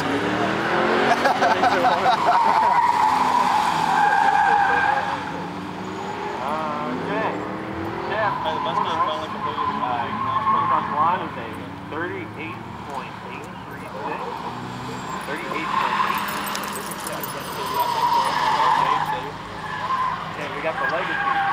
The bus being finally completed. Coming across the line is a 38.836. 38.8. Okay, we got the legacy.